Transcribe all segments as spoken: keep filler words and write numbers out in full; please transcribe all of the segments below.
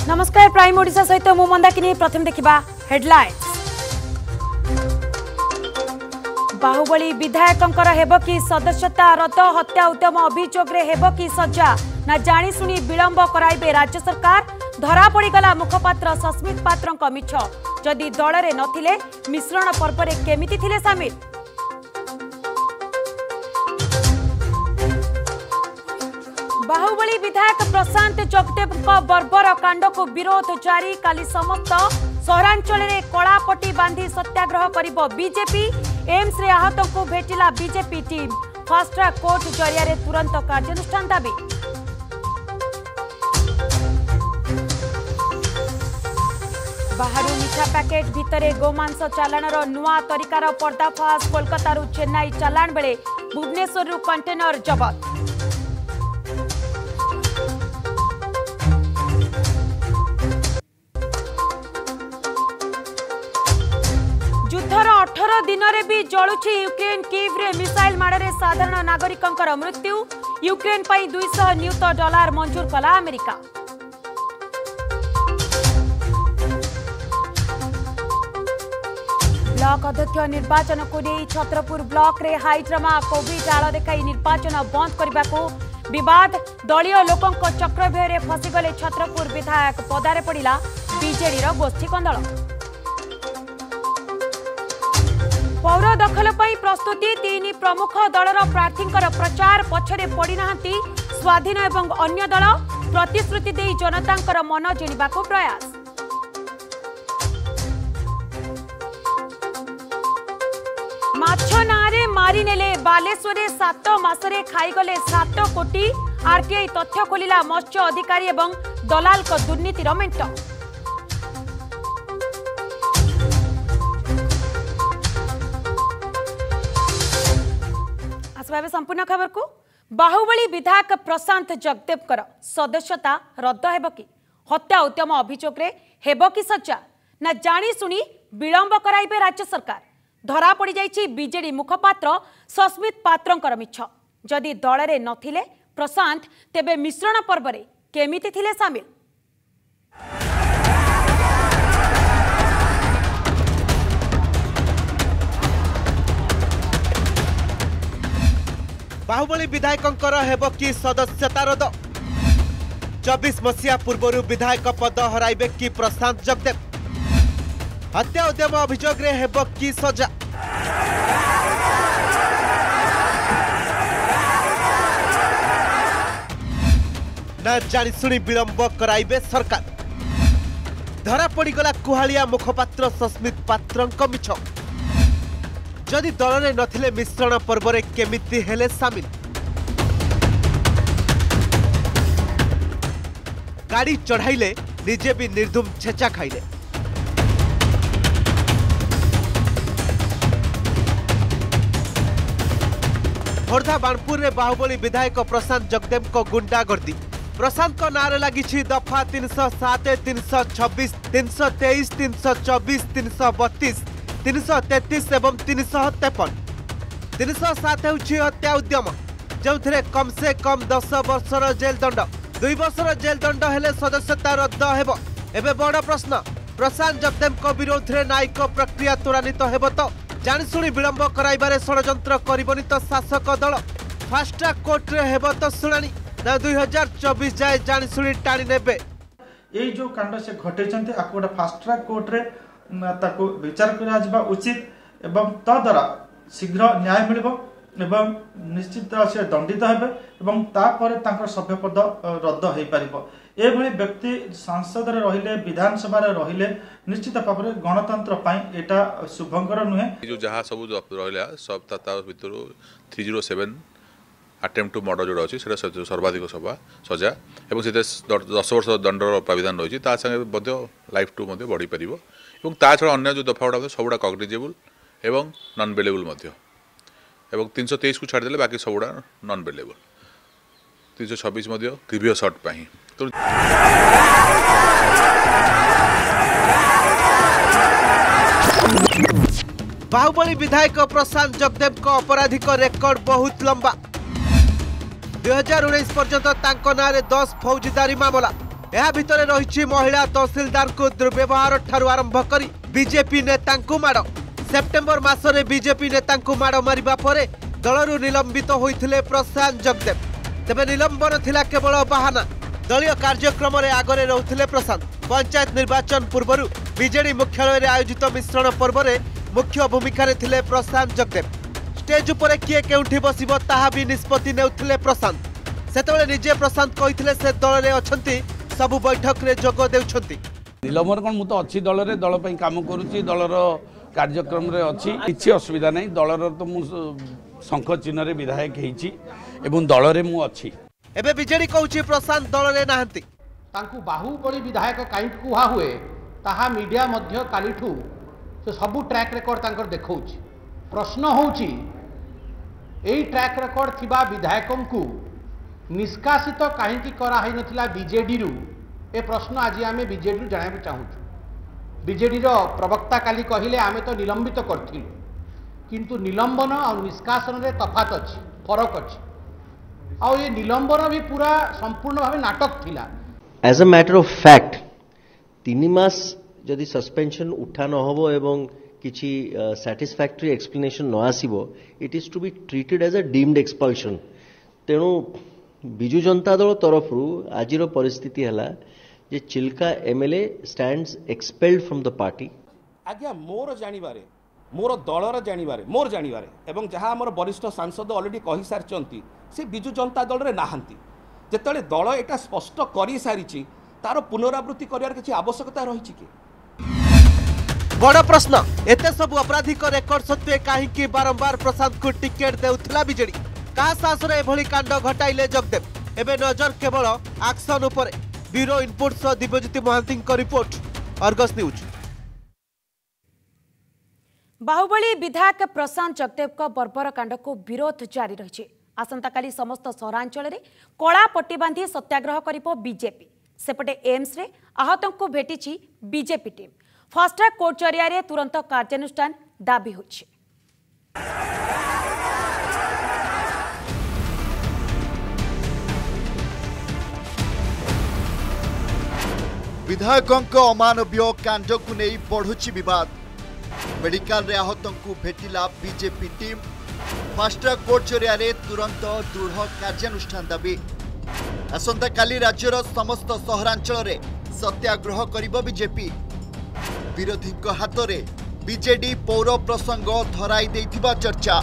नमस्कार प्राइम ओडिशा सहित मु मंदाकिनी प्रथम देखिबा हेडलाइंस। बाहुबली विधायकंकर हेब कि सदस्यता रद्द हत्या उद्यम अभियोग रे हेब कि सजा ना जानी सुनी विलंब कराइबे राज्य सरकार। धरा पड़ीगला मुखपात्र सस्मित पात्रंक मिछ जदि दल रे नथिले मिश्रण पर्व रे केमिति थिले सामिल। बाहुबली विधायक प्रशांत जगदेव बर्बर कांड को विरोध जारी। काली समस्त सहरांचल में कलापट्टी बांधी सत्याग्रह करिबो बीजेपी। एम्स रे आहत को भेटिला BJP team. Fast track court जरिया तुरंत कार्यानुष्ठान दाबी। बाहर मिठा पैकेट भितरे गोमांस चालाणर नुआ तरीकार पर्दाफाश। कोलकाता चेन्नई चालाण बेले भुवनेश्वर कंटेनर जबत। युद्धर अठारह दिन में भी जलुछि यूक्रेन। कीव रे मिसाइल माड़े साधारण नागरिकों मृत्यु। यूक्रेन पर दुई सौ नियुत डॉलर मंजूर कला अमेरिका। ब्लॉक अध्यक्ष निर्वाचन को नहीं छत्रपुर ब्लॉक रे हाईड्रामा। कोविड आड़ देखाई निर्वाचन बंद करने को विवाद। दलीय लोकों चक्रव्यूह रे फसीगले छत्रपुर विधायक। पदारे पड़ा बीजेडी गोष्ठी कंदल। पौर दखल पर प्रस्तुति। तीन प्रमुख दलर प्रार्थी प्रचार पछरे पड़ना स्वाधीन एवं अन्य दल। प्रतिश्रुति दे जनता मन जिणवा प्रयास। माछ नारे मारी नेले बालेश्वर सात मासरे खाईगले सात कोटी। आरटीआई तथ्य खोलिला मत्स्य अधिकारी एवं दलाल को दुर्नीतिर मेंट। आसवा संपूर्ण खबर को। बाहुबली विधायक प्रशांत जगदेव सदस्यता रद्द हेब कि हत्या उद्यम अभियोग रे हेब कि सजा ना जानी सुनी विलंब कराइबे राज्य सरकार। धरा पड़ जाइछि बीजेडी मुखपात्र सस्मित पात्रंकर मिछ जदि दल रे नथिले प्रशांत तेबे मिश्रण पर्व रे केमिति थिले सामिल। बाहुबली विधायकंकर हेब कि सदस्यता रद्द। चौबीस मसीहा पूर्व विधायक पद हराइबे कि प्रशांत जगदेव। हत्या उद्यम अभियोग रे हेब कि सजा। ना जानी सुनी विलंब कराइबे सरकार। धरा पड़ीगला कुहालिया मुखपात्र सस्मित पात्रंक मिछ जदि दल में नथिले मिश्रण पर्व रे केमिति हेले सामिल। गाड़ी चढ़ाइले निजे भी निर्धुम छेचा खाइले। खोर्धा बाणपुर रे बाहुबली विधायक प्रशांत जगदेव को गुंडागर्दी। प्रशांत को नारे लगी दफा तीन सौ सात तीन सौ छब्बीस तीन सौ तेईस तीन सौ चौबीस तीन सौ बत्तीस तीन सौ तैतीस एवं तीन सौ तेपन। तीन सौ सात होउछि हत्या उद्यम जो कम से कम दस वर्षर जेल दंड। दुई वर्षर जेल दंड हेले सदस्यता रद्द हेब। एबे बड़ प्रश्न प्रशांत जगदेव को विरोध रे न्यायिक प्रक्रिया त्वरान्वित हेब तो जानिशुणी विलंब कराइबारे षड्यंत्र करिबनि तो शासक दल। फास्ट ट्रैक कोर्ट रे हेब तो शुणानी ना दुई हजार चौबीस जाए जानिशुणी टाणी नेबे। एई जो कांड से घटेचंते आको गोटे फास्ट ट्रैक कोर्ट रे ताको विचार करा जिबा उचित एवं ता द्वारा शीघ्र न्याय मिलिबो एवं निश्चित से दंडित हेबे एवं तापर तांकर सभ्य पद रद्द हेई पारिबो। एभली व्यक्ति सांसद रे रहिले विधानसभा रे रहिले निश्चित भाव में गणतंत्र पाई एटा शुभंकर नुहे। जो जहाँ सब रहा सब ता भितर three zero seven attempt to murder जोड़ा अच्छी से सर्वाधिक सभा सजा और से दस वर्ष दंडर प्रावधान रही संगे लाइफ टू बढ़ी पार और ता छड़ा अन्य जो दफा गुड़ा सबुड़ा कग्निजेबल एवं नन बेलेबल एवं तीन सौ तेईस को छाड़देले बाकी सबुड़ा नन बेलेबल। तीन सौ छब्बीस ग्रीवियस हर्ट पाई तो बाहुबली विधायक प्रशांत जगदेव को आपराधिक रेकर्ड बहुत लंबा। दुई हजार उन्नीस पर्यंत तांको नारे दस फौजदारी मामला यह भितर रही महिला तहसीलदार को दुर्व्यवहार ठारू आरंभ कर बीजेपी नेता माड़ सेप्टेम्बर मासरे बीजेपी नेता माड़ मारिबा परे दलरू निलंबित होइथिले प्रशांत जगदेव। तेबे निलंबन थिला केवल बाहाना। दलीय कार्यक्रम रे आगरे रहउथिले प्रशांत। पंचायत निर्वाचन पूर्व बीजेडी मुख्यालय रे आयोजित मिश्रण पर्व रे मुख्य भूमिका रे थिले प्रशांत जगदेव। स्टेज उपरे किए केउठी बसिबो ताहा भी निष्पत्ति नेउथिले प्रशांत। सेतबेले निजे प्रशांत कहिथिले से दल रे अछंती सबु बैठक रे जोग देउछंती। निलंबन कोन मु तो अच्छी दल रे दल पई काम करूची दलर कार्यक्रम रे अच्छी किछि असुविधा नहीं। दलर तो मु शंख चिन्ह रे विधायक हेछि एवं दल रे मु अच्छी। एबे बीजेडी कहूची प्रशांत दल रे नाहंती। तांकु बाहुबली विधायक काई कुहा हुए ताहा मीडिया मध्य कालीठू से सबु ट्रैक रेकर्ड तांकर देखौची। प्रश्न होउची एई ट्रैक रेकर्ड थिबा विधायकों को निष्कासित तो कहीं करा है नथिला बीजेडी रु ए प्रश्न आज आम बीजेडी रु जाना चाहूँ। बीजेडी रो प्रवक्ता काली कहिले आमे तो निलंबित करथिलु किंतु निलंबन और निष्कासन रे तफात अछि फरक अछि और ये निलंबन भी पूरा संपूर्ण भाव नाटक थिला। As a matter of fact तीन मास जदि सस्पेंशन उठा न होबो एवं किछि सैटिस्फैक्टरी एक्सप्लेनेशन न आसीबो it is to be treated as a deemed expulsion. तेणु बिजु जनता दल तरफ आज परिस्थिति है जे Chilika MLA stands expelled from the party. आज्ञा मोर जानिबारे मोर दलर जानिबारे मोर जानिबारे एवं जहाँ आमर वरिष्ठ सांसद ऑलरेडी कहि सारिचंती से बिजु जनता दल रे नाहंती। जेतले दल एटा स्पष्ट करि सारिची तार पुनरावृत्ति करियार किछि आवश्यकता रहिछि कि। बड़ प्रश्न एते सब आपराधिक रेकर्ड सत्वे काहेकि बारंबार प्रशांत को टिकेट देउथिला बीजेडी। का सासरे एभली कांड घटाइले जगदेव। एबे नजर केवल एक्शन उपरे। ब्यूरो इनपुट सह दिव्यज्योति महांती को रिपोर्ट अर्गस न्यूज। बाहुबली विधायक प्रशांत जगदेव को बर्बर कांड को विरोध जारी रही। आसंताकाली समस्त सहरांचल में कला पट्टी बांधी सत्याग्रह करिबो बीजेपी। सेपटे एम्स रे आहतों को भेटिछि BJP team. Fast track court जरिया तुरंत कार्यानुष्ठान दाबी होछि। विधायकों अमानवीय कांड को नहीं बढ़ुची विवाद। मेडिकल रे आहतों को भेटिला BJP team. Fast track court जरिया तुरंत दृढ़ कार्यानुष्ठान दाबी। आसंता काली राज्यर समस्त सहरांचल रे सत्याग्रह करिबो बीजेपी। विरोधी हाथ में बीजेडी पौर प्रसंग धराई देथिबा चर्चा।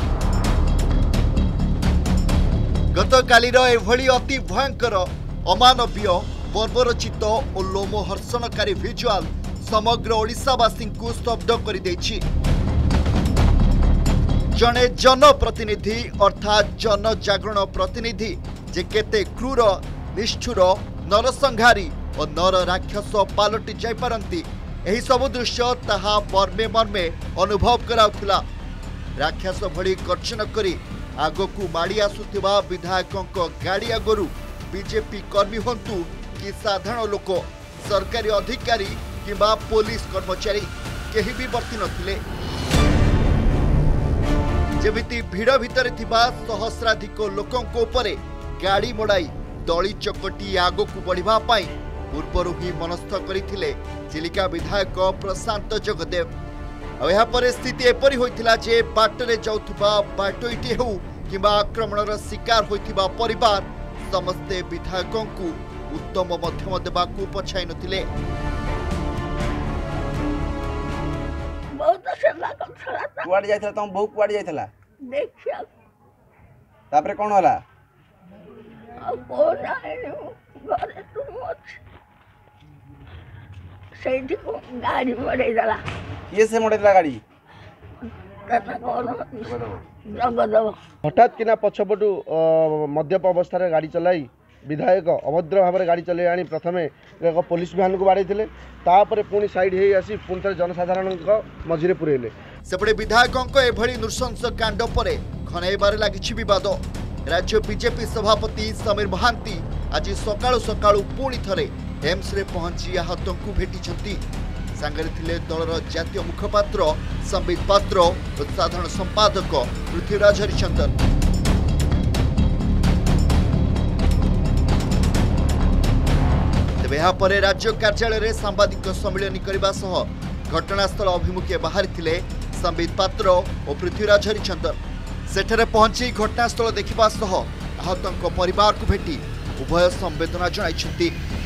गतकालीर एभली अति भयंकर अमानवीय बर्बरचित और लोमहर्षणकारी भिजुआल समग्र ओडिशावासी को स्तब्ध कर देछि। जने जनप्रतिनिधि अर्थात जनजागरण प्रतिनिधि जे केते क्रूर निष्ठुर नरसंहारी और नर राक्षस पालटि जाई पारंती एही सब दृश्य ताहा मर्मे मर्मे अनुभव कराउथिला। राक्षस भली गर्जन करी आगकू माड़ी आसुथिबा विधायकों गाड़ी आगरू बीजेपी कर्मी हंतु कि साधारण लोक सरकारी अधिकारी किंबा पुलिस कर्मचारी केही भी वर्ती नथिले। जेमिति भिड़ भितर थिबा सहस्राधिक लोकों उपरे गाड़ी मोड़ाई दली चकटी आगकू बढ़िबा पाई पूर्वरु ही मनस्थ करथिले चिलिका विधायक प्रशांत जगदेव। आ परिस्थिति एपरी होइथिला जे बाटरे जाउथबा बाटोइटी हेउ किंबा आक्रमणर शिकार होइथिबा परिवार समस्ते विधायकों को उत्तम मध्यम देबाकू पछाई नथिले। बहुत सेवा करथला। कुआड जाइथला तम बहु कुआड जाइथला देखिया तापरे कोन होला आ कोन आइनु घरे तुम अछि सेठी को गाड़ी मरे दला ये से मोडेला गाड़ी कथा कोन जगदव हठात किना पछपटू मध्यप अवस्था गाड़ी चलाई विधायक अभद्र भाव में गाड़ी चले आनी प्रथमे एक पुलिस भ्यान को बाड़े तापर पुणी साइड हो आसी पुणी थे जनसाधारण मझे पुरेले। सेपटे विधायकों एभली नृशंस कांड पर खनाइबार लगी विवाद। राज्य बीजेपी सभापति समीर महांती आज सकाळु सकाळु पुणी थरे एम्स रे पहुंची आहतों को भेटी। सांगरे थिले दलर जातीय मुखपात्र संबित पात्र और साधारण संपादक पृथ्वीराज हरिचंदन। तेबे यहाँ पर राज्य कार्यालय में सांबादिक सम्मिलन करने सह घटनास्थल अभिमुखे बाहरी संबित पात्र और पृथ्वीराज हरिचंदन सेठरे पहुंची घटनास्थल देखा सह आहतों परिवार को भेटी उभय संवेदना जनाई।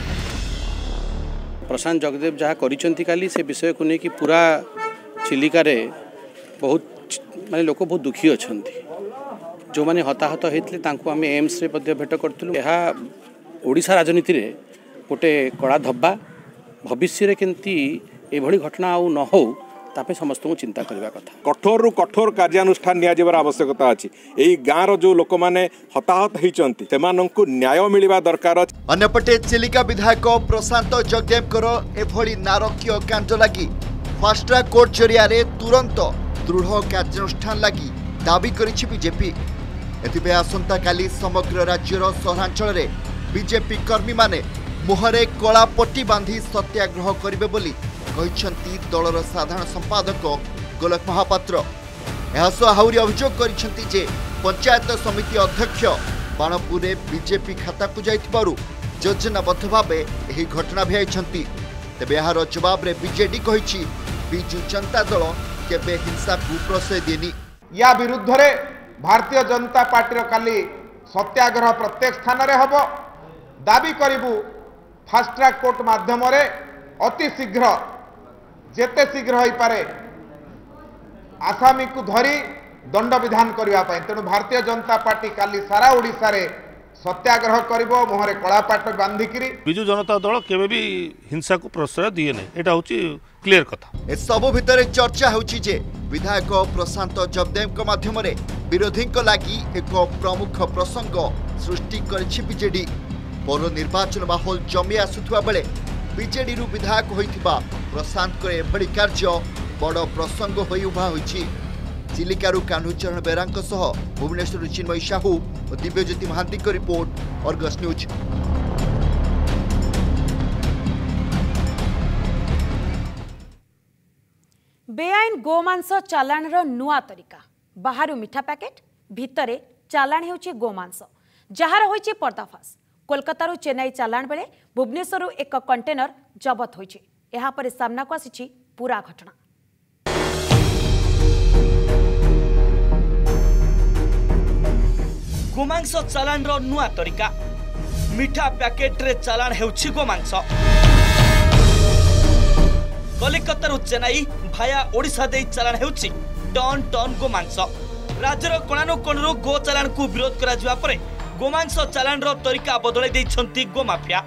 प्रशांत जगदेव जहाँ करी से विषय को लेकिन पूरा चिलिका बहुत माने लोक बहुत दुखी अच्छा जो मैंने हताहत होते आम एम्स भेट करूँ। यह ओडिशा राजनीति रे गोटे कड़ा धब्बा भविष्य केमती एभली घटना आउ न हो तापे समस्त को चिंता करने कथा। कठोर रु कठोर कार्यानुष्ठान निया जबार आवश्यकता अछि। एई गाँव रो जो लोक माने हताहत होइचंती सेमानंकु न्याय मिलिबा दरकार। अन्यपटे चिलिका विधायक प्रशांत जगदेवकर एभली नारकीय कांड लगी फास्ट ट्रैक कोर्ट जरिया तुरंत दृढ़ कार्यानुष्ठान लगी दाबी करिछि बीजेपी। एथिबे आसंता काली समग्र राज्यर सहरांचल रे बीजेपी कर्मी माने मुहरे कला पट्टी बांधी सत्याग्रह करिवे बोली कहिसंती दलर साधारण संपादक गोलक महापात्र। आहरी अभियोग करिसंती जे पंचायत समिति अध्यक्ष बाणपुर रे बीजेपी खाता को जाइथिबारु योजनाबद्ध भावे एही घटना भिआइछंती। तेबे यार जवाब रे बीजेडी कहिछि बिजु जनता दल केबे हिंसा को प्रश्रय देनी। या विरुद्ध रे भारतीय जनता पार्टी काली सत्याग्रह प्रत्येक स्थान रे हबो दाबी करिबु फास्ट ट्रैक कोर्ट माध्यम रे अति शीघ्र जेते शीघ्र होई पारे आसामी को धरी दंड विधान करबा पय। तेणु भारतीय जनता पार्टी काली सारा ओडिसा रे सत्याग्रह करिबो मुहरे कलापाट बांधिकिरी। बिजु जनता दल केबे भी हिंसा को प्रश्रय दिए नै एटा होची क्लियर कथा। ए सब भितरे चर्चा होची जे विधायक प्रशांत जगदेव के माध्यम रे विरोधी को लागि एक प्रमुख प्रसंग सृष्टि करिछि बीजेडी। पौर निर्वाचन माहौल जमी आसुथुवा बेले बीजेडी रु विधायक होइथिबा प्रशांत को एभली कार्य बड़ प्रसंग होई उभा होइछि। चिलिकारु कान्हुचरण बेरांक सह भुवनेश्वर चिन्मयी साहू और दिव्यज्योति महांती को रिपोर्ट अर्गस न्यूज। बेआईन गोमांस चालाण नुआ तरीका बाहर मिठा पैकेट भितरे चालाण हेउछि गोमांस जार होइछि पर्दाफाश। कोलकाता चेन्नई चालाण बेले भुवनेश्वर एक कंटेनर जबत होइछि। एहा परे सामना को आसिछि पूरा घटना। गोमांस चालाण नुआ तरीका मिठा पैकेट रे चालाण हेउछि गोमांस। कलिकता चेन्नई भाया ओडिशा दे चालाण हेउछि टन टन गोमांस। राज्यर कोणानुकोणरू गो चालाण को विरोध करा जिवा परे गोमांस चालाण तरीका बदलाई दैछंती गोमाफिया।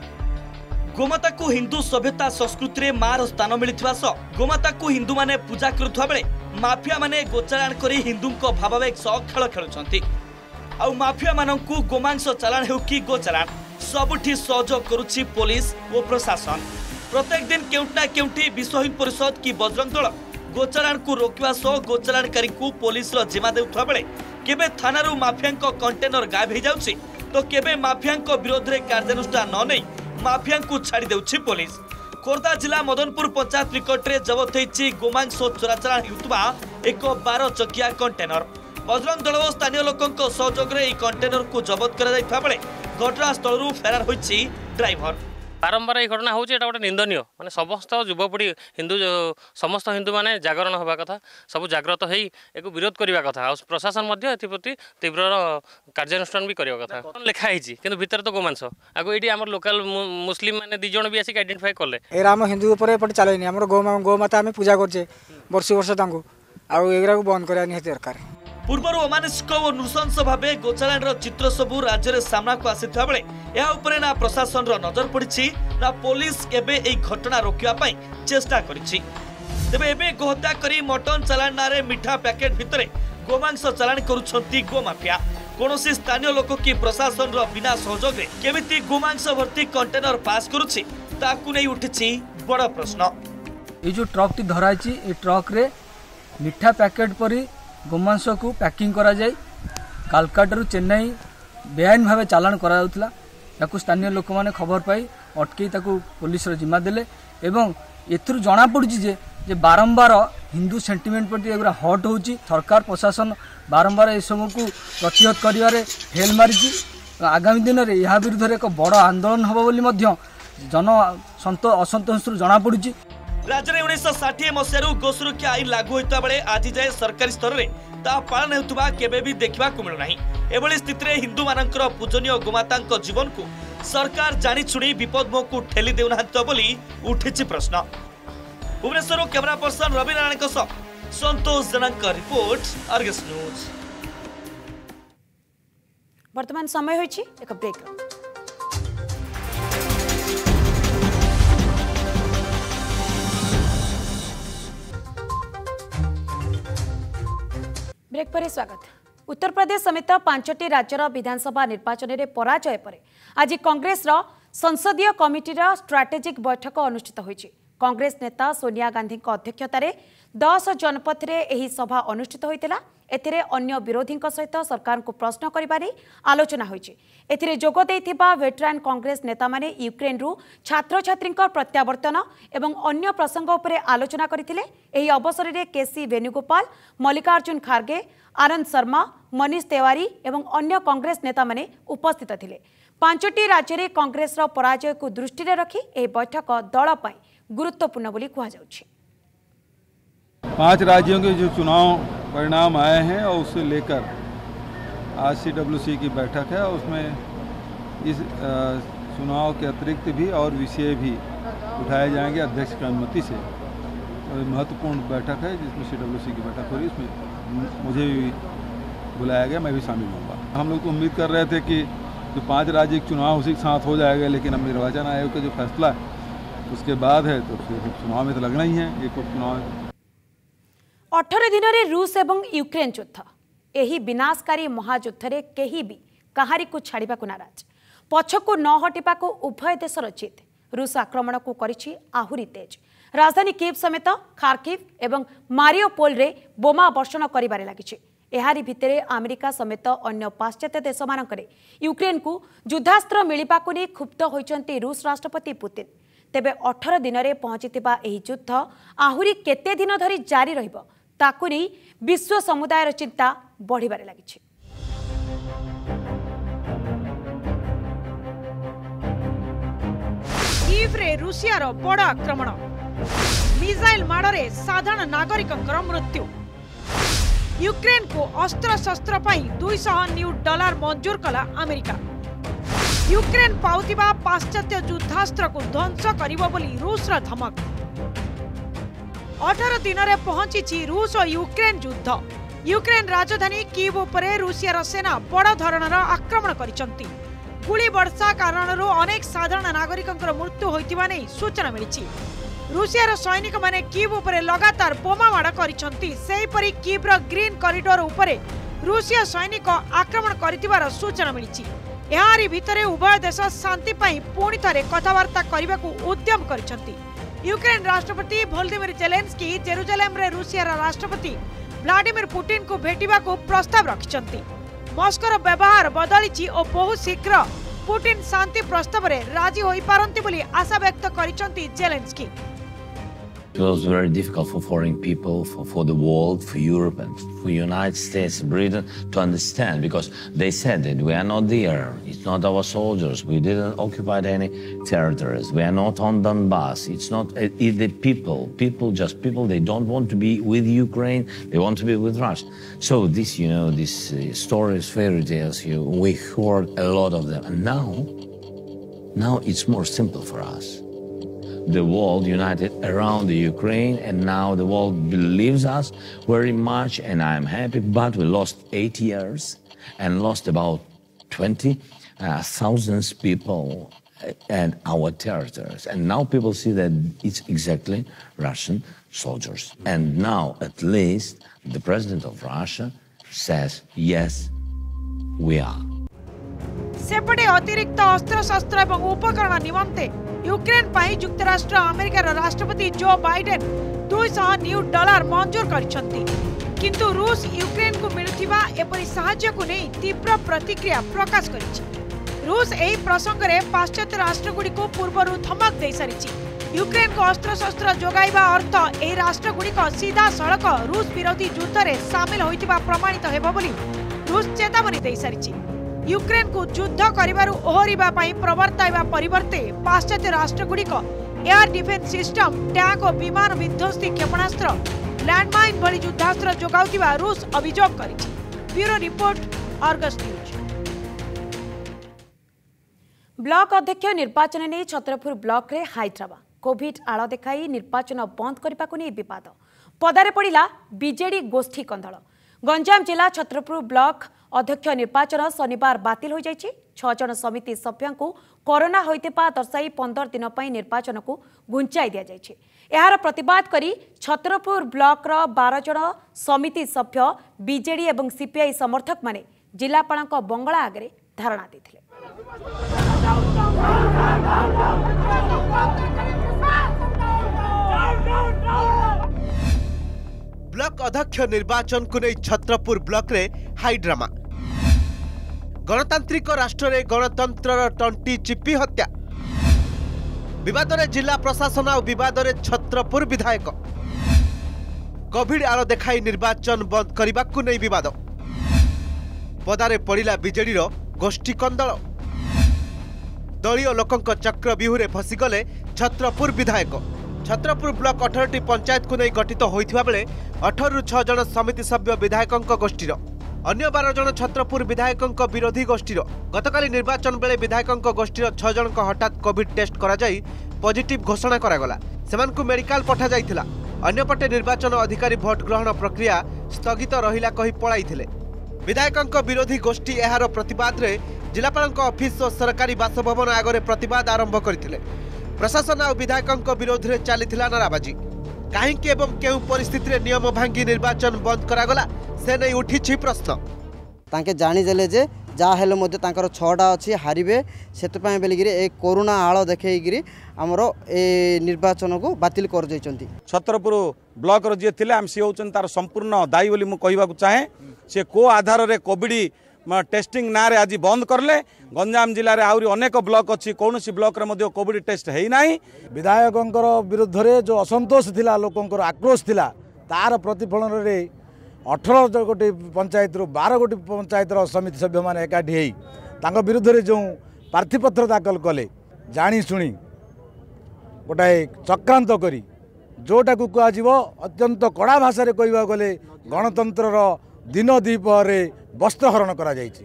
गोमाता को हिंदू सभ्यता संस्कृति रे मार स्थान मिलिथिबा स गोमाता को हिंदू माने पूजा करुथवा बेले माफिया माने गोचालाण करी हिंदू को भावावेग सह खेल खेलुछंती। आउ माफिया मानंकु गोमांस चालाण हेउ कि गोचालाण सबुठी सहयोग करुछि पुलिस और प्रशासन। प्रत्येक दिन केउटना केउटी विश्व हिंदू परिषद की बजरंग दल गोचालाण को रोकवा सह गोचालाणकारी को पुलिस रो जिम्मा देउथवा बेले केबे थानारू माफिया कंटेनर गायब हो जाउछि तो केबे माफिया विरोध रे कार्यानुष्ठान न नै माफिया को छाड़ी देउछि पुलिस। खोर्धा जिला मदनपुर पंचायत निकट रे जबत होइछि गोमांस चोराचालाण हेउतबा एक बारह चकिया कंटेनर। बजरंग दल और स्थानीय लोकंक सहयोग रे कंटेनर को जबत करा जाइथा बेले घटनास्थल फेरार होइछि ड्राइवर। बारंबार ये घटना होचे एटा गोटे निंदनीय माने समस्त युवपीढ़ी हिंदू समस्त हिंदू माने जागरण होबा कथा सब जागृत होई एक विरोध करबा कथा और प्रशासन मध्य एथि प्रति तीव्र कार्यानुष्ठान भी करबा कथा। लिखा हिची किंतु भीतर तो गोमांस आगो एडी हमर लोकल मुस्लिम माने दि जण भी आसी आइडेंटिफाई करले एरा हम हिंदू ऊपर एपट चलेनी हमर गो गोमाता हम पूजा करछे वर्ष वर्ष तांको आ एगरा को बंद करा नि दरकार। पूर्वर अमानुषिक और नृशंस भाव गोचालाण चित्र सबू राज्य में सामना को आसीथिबा बेले या उपरे ना प्रशासन रो नजर पड़िछि ना पुलिस एबे एई घटना रोकिबा पई चेष्टा करिछि। तेबे एबे गोहत्या करी मटन चालाण नारे मिठा पैकेट भितरे गोमांस चालाण करूछंती गोमाफिया। कोनोसी स्थानीय लोक की प्रशासन रो बिना सहयोग रे केमिति गोमांस भर्ती कंटेनर पास करूछि ताकू नै उठिछि बड़ प्रश्न। ए जो ट्रक टी धराइछि ए ट्रक रे मिठा पैकेट परी गोमांस को पैकिंग करा जाए कालकाटारू चेन्नई बेआईन भाव चालाण करा स्थानीय लोक मैंने खबर पाई अटकई पुलिस जिम्मा देले एवं एथुर जना पड़ी जे, जे बारंबार हिंदू सेंटिमेंट प्रति एगुरा हट होची सरकार प्रशासन बारंबार ए सब को प्रतिहत करिवारे फेल मारिची। आगामी दिन में यह विरुद्ध एक बड़ आंदोलन हम बोली जन सन्तो असंतोष जना पड़ुची। राज्य में उन्नीस षाठी मसीह गोसुरक्षा आईन लागू होता बेले आज जाए सरकारी स्तर में ता पालन होता केबे भी देखा मिलूना। एभली स्थित में हिंदू मानकर पूजनीय गोमाता जीवन को सरकार जानी छुणी विपद मुह को ठेली देना बोली उठी प्रश्न। Bhubaneswar camera person Ravi Narayan Santosh Jena report Argus news. वर्तमान समय होइछि एक ब्रेक। ब्रेक पर स्वागत। उत्तर प्रदेश समेत पांचटी राज्यर विधानसभा निर्वाचन में पराजय पर आज कांग्रेस संसदीय कमिटी स्ट्राटेजिक बैठक अनुष्ठित होइछि। कांग्रेस नेता सोनिया गांधी अध्यक्षतार दस जनपथ में यह सभा अनुष्ठित होता। एथिरे अन्य विरोधी सहित सरकार को प्रश्न करिबारे आलोचना होइछि। एथिरे जोग देइथिबा वेटरान कांग्रेस नेता माने यूक्रेन रु छात्र छात्री प्रत्यावर्तन एवं अन्य प्रसंग उपरे आलोचना करथिले। एही अवसर में केसी वेणुगोपाल, मल्लिकार्जुन खड़गे, आनंद शर्मा, मनीष तिवारी एवं अन्य कांग्रेस नेता माने उपस्थित थिले। पांचटी राज्य में कांग्रेस पराजय को दृष्टि में रखी यह बैठक दल पई गुरुत्वपूर्ण बोली कहा जाउछि। पांच राज्यों के जो चुनाव परिणाम आए हैं और उससे लेकर आज सी डब्ल्यू सी की बैठक है। उसमें इस चुनाव के अतिरिक्त भी और विषय भी उठाए जाएंगे अध्यक्ष की अनुमति से। तो महत्वपूर्ण बैठक है जिसमें सी डब्ल्यू सी की बैठक हो रही है। इसमें मुझे भी बुलाया गया, मैं भी शामिल होऊंगा। हम लोग तो उम्मीद कर रहे थे कि जो पाँच राज्य के चुनाव उसी के साथ हो जाएगा, लेकिन अब निर्वाचन आयोग का जो फैसला है उसके बाद है तो फिर चुनाव में तो लगना ही है। एक उपचुनाव है। अठारह दिन में रूस एवं यूक्रेन युद्ध, यही विनाशकारी महायुद्ध रे केही भी कहारी को छाड़िबा को नाराज, पछकु न हटिबा को उभय देशर जिद। रूस आक्रमण को करिछि आहुरी तेज। राजधानी कीव समेत खार्किव एवं मारियोपोल रे बोमा वर्षण करिबारे लागिछि। एहारी भितरे अमेरिका समेत अन्य पाश्चात्य देश मानकरे यूक्रेन को युद्धास्त्र मिलिबा को नै क्षुब्ध होइचंती रूस राष्ट्रपति पुतिन। तेबे अठारह दिन में पहुंचीथिबा एही युद्ध आहुरी केते दिन धरी जारी रहिबो ताकु नै विश्व समुदायर चिंता बढ़िबारे लागिछि। कीव रे रूसियार बड़ आक्रमण, मिसाइल माड़े साधारण नागरिकंकर मृत्यु। यूक्रेन को अस्त्र शस्त्र पाई दो सौ न्यू डॉलर मंजूर कला अमेरिका। यूक्रेन पाउतिबा पाश्चात्य युद्धास्त्र को ध्वंस करिबो बोली रूस रा धमक। अठारह दिन में पहुंची रूस और यूक्रेन युद्ध। यूक्रेन राजधानी कीव उपरे रूसियार सेना बड़ धरणर आक्रमण करिसंती। गुली वर्षा कारणरू अनेक साधारण नागरिकंकर मृत्यु होइतिबा नै सूचना मिलिछि। रूसियार सैनिक माने कीव उपरे लगातार बोमा माड़ करिसंती। सेहिपरि कीव्र ग्रीन कॉरिडोर उपरे रूसिया सैनिक आक्रमण करितिबार सूचना मिलिछि। यारी भितरे उभय देश शांति पाई पुणी थरे कथबार्ता करने को उद्यम करिसंती। यूक्रेन राष्ट्रपति वोलोदिमिर जेलेंस्की जेरुसलेम रे रूसियार राष्ट्रपति व्लादिमीर पुतिन को भेटिबा को प्रस्ताव रखिसंती। मस्कोर व्यवहार बदलिछि और बहुत शीघ्र पुतिन शांति प्रस्ताव रे राजी होई पारंती बोली आशा व्यक्त करिसंती Zelensky. It was very difficult for foreign people, for, for the world, for Europe and for United States, Britain to understand, because they said that we are not there. It's not our soldiers. We didn't occupy any territories. We are not on Donbass. It's not it's the people. People, just people, they don't want to be with Ukraine. They want to be with Russia. So this, you know, these uh, stories, fairy tales, you, we heard a lot of them. And now, now it's more simple for us. The world united around the Ukraine, and now the world believes us very much, and I'm happy. But we lost eight years and lost about twenty thousand people and our territories. And now people see that it's exactly Russian soldiers. And now at least the president of Russia says, yes, we are. सेपटे अतिरिक्त अस्त्र शस्त्र एवं उपकरण निमंते Ukraine पाई युक्तराष्ट्र अमेरिकार राष्ट्रपति Joe Biden दो सौ न्यू डॉलर मंजूर करिसंती। किंतु रूस यूक्रेन को मिलुथिबा एपरि सहायता को नै तीव्र प्रतिक्रिया प्रकाश करिछि। रूस एही प्रसंग रे पाश्चात्य राष्ट्रगुडी को पूर्वरु धमक दे सारिछि। यूक्रेन को अस्त्र शस्त्र जोगाइबा अर्थ एही राष्ट्रगुडी को सीधा सड़क रूस विरोधी युद्ध रे शामिल होइतिबा प्रमाणित हेबो बोली रूस चेतावनी दे सारिछि। यूक्रेन को युद्ध करिबारु ओहरिबा पई प्रवर्ताइबा परिवर्ते पाश्चात्य राष्ट्रगुड़िक एयर डिफेन्स सिस्टम टैंक और विमान विध्वंसी क्षेपणास्त्र लैंडमाइन भली युद्धास्त्र जोगाउतिबा रूस अभियोग करिछि। Bureau report Argus news. Block अध्यक्ष निर्वाचन नहीं छतरपुर ब्लॉक रे हाइड्रामा कोविड आड़ देखाई निर्वाचन बंद करने को नहीं विवाद पदारे पड़ा बीजेडी गोष्ठी कंदल। गंजाम जिला छतरपुर ब्लॉक अध्यक्ष निर्वाचन शनिवार बातिल हो जाइछि। छह जन समिति सभ्यों को कोरोना होइतिबा दर्शाई पंद्रह दिन पर निर्वाचन को घुंचाई दिया जाइछि। एहार प्रतिवाद करी छतरपुर ब्लॉक रो बारह जन समिति सभ्य बीजेडी एवं सीपीआई समर्थक माने जिलापाल बंगला आगे धारणा देथिले। ब्लॉक अध्यक्ष निर्वाचन को नहीं छतरपुर ब्लॉक रे हाइड्रामा। गणतांत्रिक राष्ट्र रे गणतंत्र टंटी चिपी हत्या विवाद रे जिला प्रशासन और विवाद रे छतरपुर विधायक कोविड आड़ देखाई निर्वाचन बंद करने को नहीं विवाद पदारे पड़ा बीजेडी रो गोष्ठी कंदल। दलीय लोकंक चक्र व्यूह फसीगले छतरपुर विधायक। छतरपुर ब्लॉक अठारह पंचायत को नहीं गठित होइथिबा बेले अठारह रु छह जन समिति सभ्य विधायकों गोष्ठीर अन्य बारह जन छतरपुर विधायकों विरोधी गोष्ठीर गतकाली निर्वाचन बेले विधायकों गोष्ठीर छह जन हठात कोविड टेस्ट करा जाई पॉजिटिव घोषणा करागला। सेमानकु मेडिकल पठा जाइथिला। अन्यपटे निर्वाचन अधिकारी भोट ग्रहण प्रक्रिया स्थगित रहिला कही पळाइथिले। विधायकों विरोधी गोष्ठी एहार प्रतिवाद रे जिलापाल ऑफिस और सरकारी बासभवन आगे प्रतिवाद आरंभ करथिले। प्रशासन और विधायकों विरोध में चली नाराबाजी कहीं एवं केउ परिस्थिति रे नियम भांगी निर्वाचन बंद करागला से नहीं उठी प्रश्न। तांके जानीदेले जे जहाँ हेले मध्य तांकर छटा अच्छी हारिबे से बोलिकी ए कोरोना आड़ देखी आमर ए निर्वाचन को बातिल कर देइचंती। छतरपुर ब्लॉक रो जे थिले हम सी होचन तार संपूर्ण दायी बोली मु कहबाकू चाहे से को आधार रे कोविड टेस्टिंग ना रे आज बंद करले। गंजाम जिले में आहरी अनेक ब्लॉक अच्छी कौन सी ब्लॉक रे कोविड टेस्ट है ना। विधायकों विरुद्ध रे जो असंतोष थिला लोकंकर आक्रोश थिला तार प्रतिफलन रे अठारह गोटी पंचायत रु बारह गोटी पंचायत समिति सभ्य मैंने एकाठी होई तांको विरुद्ध रे जो प्रार्थीपत्र दाखल कले जानी शुणी गोटाए चक्रांत करी जोटा को कह अत्यंत कड़ा भाषा रे कहबा गले गणतंत्र दिन द्विपहर वस्त्रहरण करा जायछि।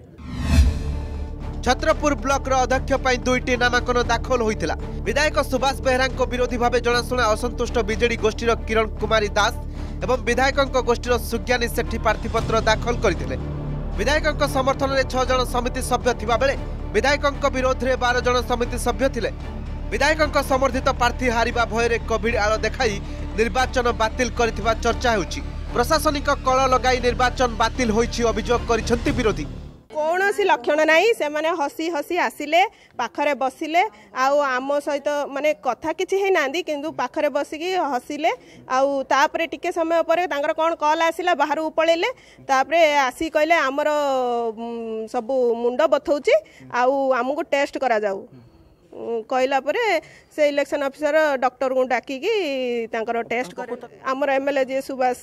छतरपुर ब्लॉक अध्यक्ष पर दुईटी नामांकन दाखल होइतिला। विधायक सुभाष बेहरा विरोधी भाव जनाशुना असंतुष्ट बीजेडी गोष्ठीर किरण कुमारी दास एवं विधायकों गोष्ठीर सुज्ञानी सेठी प्रार्थीपत्र दाखल करथिले। विधायकों समर्थन में छह जन समिति सभ्य थिबा बेले विधायकों विरोध में बारह जन समिति सभ्य थिले। विधायकों समर्थित प्रार्थी हारिबा भୟରେ कोविड आड़ देखाई निर्वाचन बातिल करथिबा चर्चा हेउछि। प्रशासनिक कल लगाई निर्वाचन बातिल होइछि अभियोग करिसंती विरोधी। कौन सी लक्षण नहीं से माने हसी हसी आसिले पाखरे बसिले आउ आम सहित माने कथा किछि है नांदी किंतु पाखरे बसिकी हसिले आउ तापरे टिके समय पर तांकर कोन कॉल आसिला बाहर पळेले तापरे आसी कहले हमर सब मुंड बथौची आउ हमकु टेस्ट करा जाऊ कहला परे से इलेक्शन ऑफिसर डॉक्टर को डाकी की तांकर टेस्ट कर हमर एमएलए जे सुभाष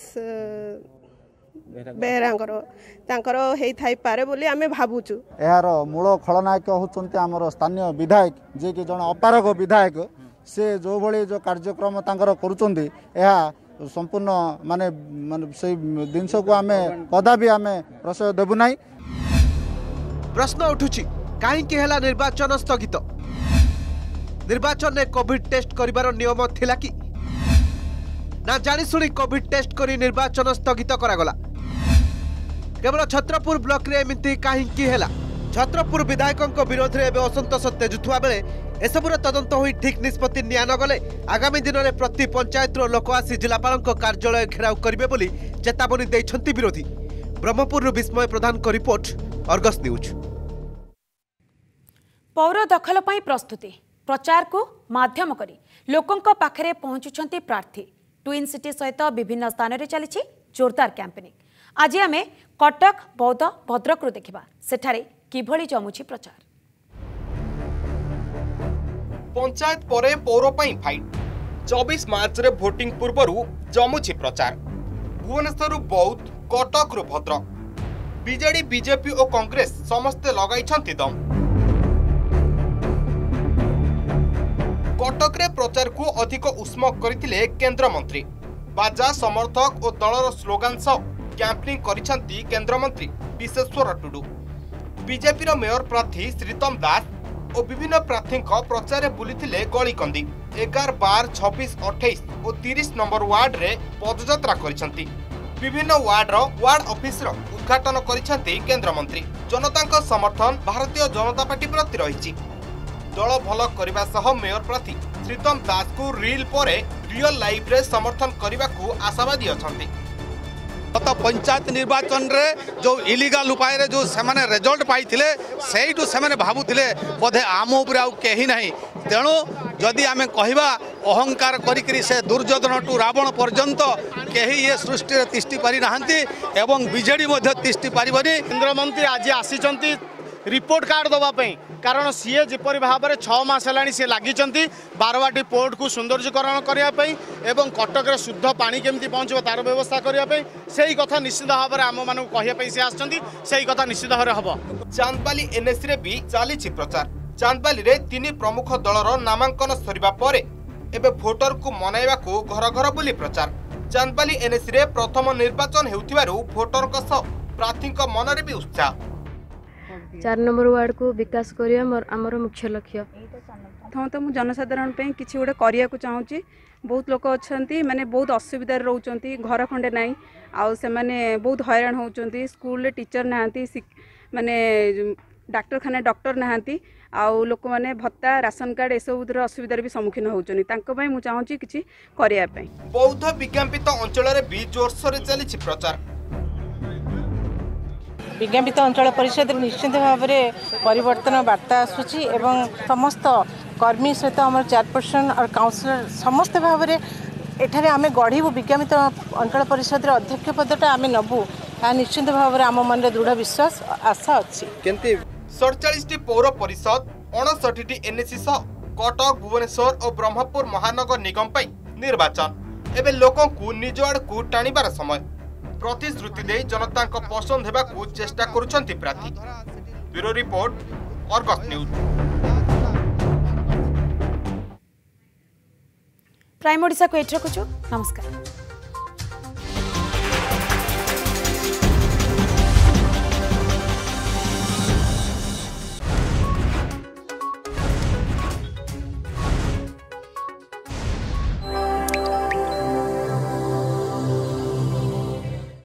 बेहरांकर तांकर हेई थाई पारे बोली आमे भाबुचु। यार मूल खलनायक होचंती हमर स्थानीय विधायक जे कि जण अपारक विधायक से जो भली जो कार्यक्रम तांकर करूचंती एहा संपूर्ण माने माने से दिनस को आमे कदाबी आमे प्रश्रय देबु नाही। प्रश्न उठुची काहे कि हला निर्वाचन स्थगित। निर्वाचन में कोविड टेस्ट करिवार नियम थिला कि ना जानी सुनी कोविड टेस्ट करी निर्वाचन स्थगित करागला। केवल छतरपुर ब्लॉक रे एमिति काहिंकी हेला। छतरपुर विधायकों विरोध में असंतोष तेजुवा बेले एसबुर तदंत होई ठीक निष्पत्ति निया न गले आगामी दिन में प्रति पंचायत लोक आसी जिलापाल कार्यालय घेराव करेंगे बोली चेतावनी देइछंती विरोधी। ब्रह्मपुर विस्मय प्रधान को रिपोर्ट अर्गस न्यूज। पौर दखल पई प्रस्तुति प्रचार को माध्यम करी लोकंक पाखरे पहुंचुछंती प्रार्थी। ट्विन सिटी सहित विभिन्न स्थान में चली जोरदार कैंपेनिंग। आज आम कटक बौद्ध भद्रक देखा सेठारे किभली जमुची प्रचार। पंचायत परे पौर पई फाइट चौबीस मार्च रे भोटिंग पूर्व जमुची प्रचार। भुवनेश्वर बौद्ध कटक रु भद्रक बीजेडी बीजेपी और कांग्रेस समस्ते लगाई दम। कटक रे प्रचार को अधिक उष्म करथिले केंद्र मंत्री। बाजा समर्थक और दलर स्लोगान सह कैंपेनिंग करिसेंती केंद्र मंत्री विश्वेश्वर टुडू। बीजेपी रो मेयर प्रार्थी श्रीतम दास और विभिन्न प्रार्थी प्रचार बुली गली कंदी एगार बार छब्बीस अठाईस और तीस नंबर वार्ड रे पदयात्रा करिसेंती। विभिन्न वार्ड रो वार्ड ऑफिस रो उद्घाटन करिसेंती केंद्र मंत्री। जनता समर्थन भारतीय जनता पार्टी प्रति रही। दल भल करने सह मेयर प्रार्थी श्रीतम दास को रिल परे रियल लाइफ रे समर्थन करने को आशावादी अछंती। गत पंचायत निर्वाचन रे जो इलीगल उपाय रे जो सेमाने रिजल्ट पाइथिले सेइटु सेमाने भाबुथिले बोधे आम उपरे आउ केही नाही। तेणु जदि आमे कहिबा अहंकार करिकरी से दुर्योधन टू रावण पर्यंत केही ये सृष्टि रे तिष्टि पारि नाहंती एवं बीजेडी मध्ये तिष्टि पारिबनी। केंद्र मंत्री आज आसीचंती रिपोर्ट कार्ड दवाई कारण सीए जिपरि भाव में छः मास है सी लगी बारवाटी पोर्ट को सौंदर्यकरण करने एवं कटक रे शुद्ध पानी केमती पहुँच तार व्यवस्था करने से कथा निश्चित भाव में आम मानक कहवाई सी आसई कथा निश्चित भाव में हम। चांदबाली एनएसी रे भी चली प्रचार। चांदबाली रे तीन प्रमुख दलर नामांकन सरिबा परे एबे भोटर को मनाइबा को घर घर बुली प्रचार। चांदबाली एनएसी रे प्रथम निर्वाचन हेउथिबारु भोटर प्रार्थी मन रे भी उत्साह। चार नंबर वार्ड को विकास करवा आमर मुख्य लक्ष्य। प्रथम तो मुझे जनसाधारण किसी गोटे करने को चाहूँगी। बहुत लोक अच्छा माने बहुत असुविधा रोच घर खंडे नाई आउ से माने बहुत हैरान होती। स्कूल टीचर नहांती माने डाक्तरखाना डॉक्टर नहांती आउ लोक माने भत्ता राशन कार्ड एसबुर असुविधार भी सम्मुखीन होती। मुझे चाहूँगी किसी करने। बौद्ध विज्ञापित अंचल भी जोरसोर चली प्रचार। विज्ञापित अंचल परिषद निश्चित भाव में परिवर्तन वार्ता आसूची एवं समस्त कर्मी सहित आम चेयरपर्सन और काउंसिलर समस्त भाव में एठारे आमे गढ़ू विज्ञापित अंचल परिषद अध्यक्ष पदटा आमे नबू निश्चित भाव में आम मन दृढ़ विश्वास आशा अच्छी। सड़चाश पौर परिषद अणसठी टी एनएसी सह कटक भुवनेश्वर और ब्रह्मपुर महानगर निगम निर्वाचन एवं लोकों को निज आड़ को टाणिबार समय प्रतिश्रुति दे जनता को पसंद हेबा को चेष्टा करुछंती प्रार्थी। Bureau report Argus news. Prime Odisha को एठ रखुछु। नमस्कार।